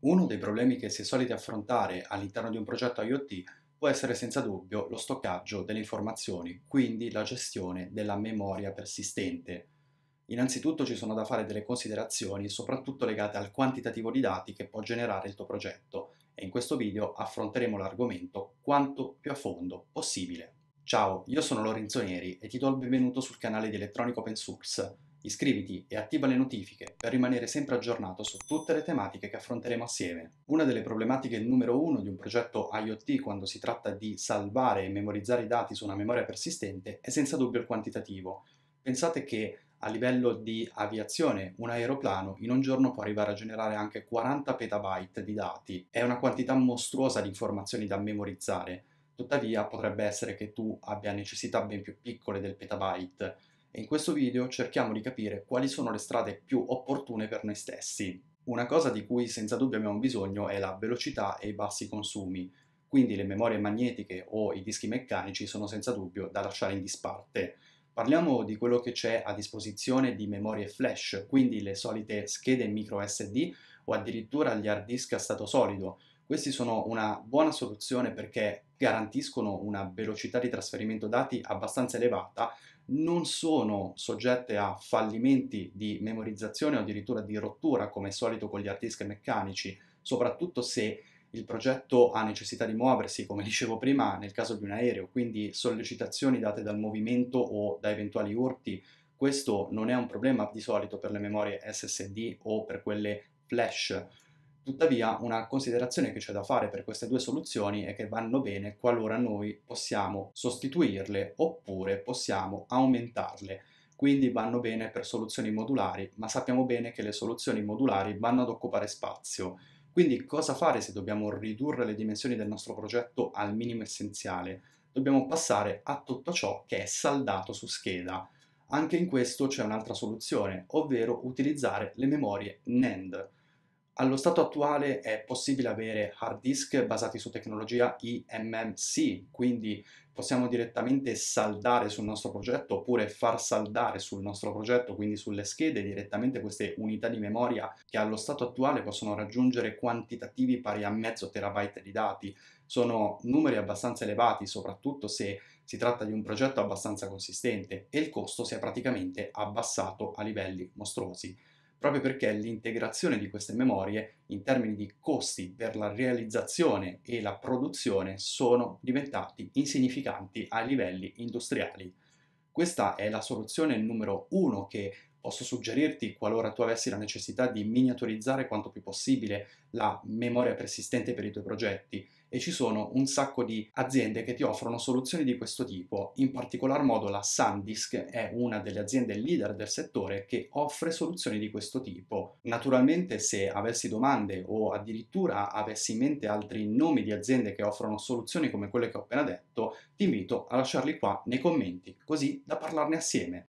Uno dei problemi che si è soliti affrontare all'interno di un progetto IoT può essere senza dubbio lo stoccaggio delle informazioni, quindi la gestione della memoria persistente. Innanzitutto ci sono da fare delle considerazioni, soprattutto legate al quantitativo di dati che può generare il tuo progetto, e in questo video affronteremo l'argomento quanto più a fondo possibile. Ciao, io sono Lorenzo Neri e ti do il benvenuto sul canale di Elettronic Open Source. Iscriviti e attiva le notifiche per rimanere sempre aggiornato su tutte le tematiche che affronteremo assieme. Una delle problematiche numero uno di un progetto IoT quando si tratta di salvare e memorizzare i dati su una memoria persistente è senza dubbio il quantitativo. Pensate che a livello di aviazione un aeroplano in un giorno può arrivare a generare anche 40 petabyte di dati. È una quantità mostruosa di informazioni da memorizzare. Tuttavia potrebbe essere che tu abbia necessità ben più piccole del petabyte e in questo video cerchiamo di capire quali sono le strade più opportune per noi stessi. Una cosa di cui senza dubbio abbiamo bisogno è la velocità e i bassi consumi, quindi le memorie magnetiche o i dischi meccanici sono senza dubbio da lasciare in disparte. Parliamo di quello che c'è a disposizione di memorie flash, quindi le solite schede micro SD o addirittura gli hard disk a stato solido. Questi sono una buona soluzione perché garantiscono una velocità di trasferimento dati abbastanza elevata, non sono soggette a fallimenti di memorizzazione o addirittura di rottura come è solito con gli hard disk meccanici, soprattutto se il progetto ha necessità di muoversi, come dicevo prima, nel caso di un aereo, quindi sollecitazioni date dal movimento o da eventuali urti. Questo non è un problema di solito per le memorie SSD o per quelle flash. Tuttavia, una considerazione che c'è da fare per queste due soluzioni è che vanno bene qualora noi possiamo sostituirle oppure possiamo aumentarle. Quindi vanno bene per soluzioni modulari, ma sappiamo bene che le soluzioni modulari vanno ad occupare spazio. Quindi cosa fare se dobbiamo ridurre le dimensioni del nostro progetto al minimo essenziale? Dobbiamo passare a tutto ciò che è saldato su scheda. Anche in questo c'è un'altra soluzione, ovvero utilizzare le memorie NAND. Allo stato attuale è possibile avere hard disk basati su tecnologia eMMC, quindi possiamo direttamente saldare sul nostro progetto oppure far saldare sul nostro progetto, quindi sulle schede, direttamente queste unità di memoria che allo stato attuale possono raggiungere quantitativi pari a mezzo terabyte di dati. Sono numeri abbastanza elevati, soprattutto se si tratta di un progetto abbastanza consistente e il costo si è praticamente abbassato a livelli mostruosi proprio perché l'integrazione di queste memorie in termini di costi per la realizzazione e la produzione sono diventati insignificanti a livelli industriali. Questa è la soluzione numero uno che posso suggerirti qualora tu avessi la necessità di miniaturizzare quanto più possibile la memoria persistente per i tuoi progetti e ci sono un sacco di aziende che ti offrono soluzioni di questo tipo. In particolar modo la SanDisk è una delle aziende leader del settore che offre soluzioni di questo tipo. Naturalmente se avessi domande o addirittura avessi in mente altri nomi di aziende che offrono soluzioni come quelle che ho appena detto, ti invito a lasciarli qua nei commenti, così da parlarne assieme.